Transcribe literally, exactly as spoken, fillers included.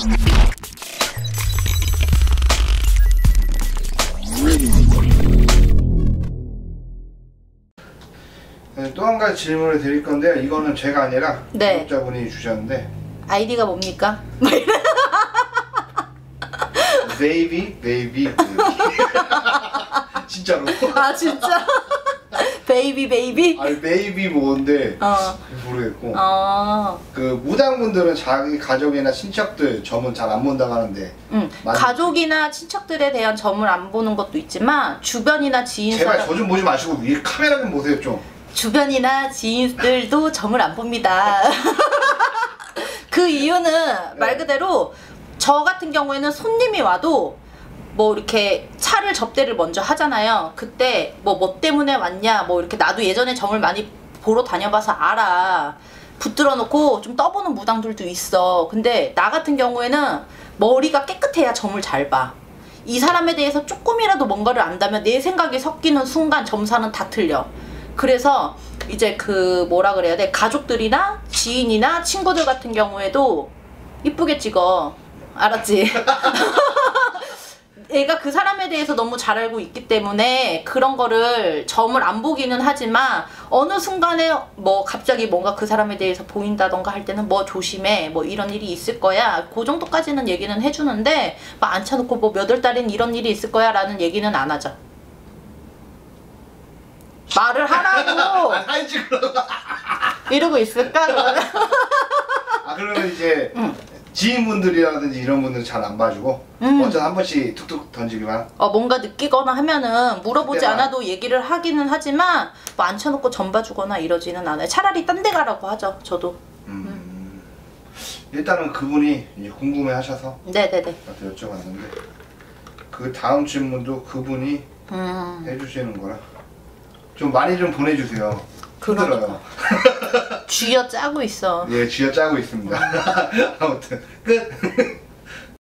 네, 또 한 가지 질문을 드릴 건데요. 이거는 제가 아니라 네. 구독자분이 주셨는데 아이디가 뭡니까? 베이비 베이비 베이비 진짜로. 아 진짜? 베이비 베이비? 아니 베이비 뭔데 어. 모르겠고 어. 그 무당분들은 자기 가족이나 친척들 점은 잘 안 본다고 하는데 응. 맞... 가족이나 친척들에 대한 점을 안 보는 것도 있지만 주변이나 지인 제발 사람... 저 좀 보지 마시고 위에 카메라 좀 보세요 좀. 주변이나 지인들도 점을 안 봅니다. 그 이유는 네. 말 그대로 저 같은 경우에는 손님이 와도 뭐 이렇게 차를 접대를 먼저 하잖아요. 그때 뭐 뭐 때문에 왔냐 뭐 이렇게 나도 예전에 점을 많이 보러 다녀봐서 알아. 붙들어 놓고 좀 떠보는 무당들도 있어. 근데 나 같은 경우에는 머리가 깨끗해야 점을 잘 봐. 이 사람에 대해서 조금이라도 뭔가를 안다면 내 생각이 섞이는 순간 점사는 다 틀려. 그래서 이제 그 뭐라 그래야 돼, 가족들이나 지인이나 친구들 같은 경우에도 이쁘게 찍어. 알았지? 얘가 그 사람에 대해서 너무 잘 알고 있기 때문에 그런 거를 점을 안 보기는 하지만 어느 순간에 뭐 갑자기 뭔가 그 사람에 대해서 보인다던가 할 때는 뭐 조심해, 뭐 이런 일이 있을 거야, 그 정도까지는 얘기는 해주는데 막 앉혀놓고 뭐 몇 월 달엔 이런 일이 있을 거야 라는 얘기는 안 하죠. 말을 하라고. 아, 사진 찍으려고. 이러고 있을까? 그러면? 아 그러면 이제 응. 지인분들이라든지 이런 분들은 잘 안 봐주고 음. 먼저 한 번씩 툭툭 던지기만. 어 뭔가 느끼거나 하면은 물어보지 그때만. 않아도 얘기를 하기는 하지만 뭐 앉혀놓고 점 봐주거나 이러지는 않아요. 차라리 딴 데 가라고 하죠. 저도. 음. 음. 일단은 그분이 이제 궁금해하셔서 네네네. 나한테 여쭤봤는데 그 다음 질문도 그분이 음. 해주시는 거라 좀 많이 좀 보내주세요. 힘들어요. 쥐어 짜고 있어. 예, 쥐어 짜고 있습니다. 아무튼 끝.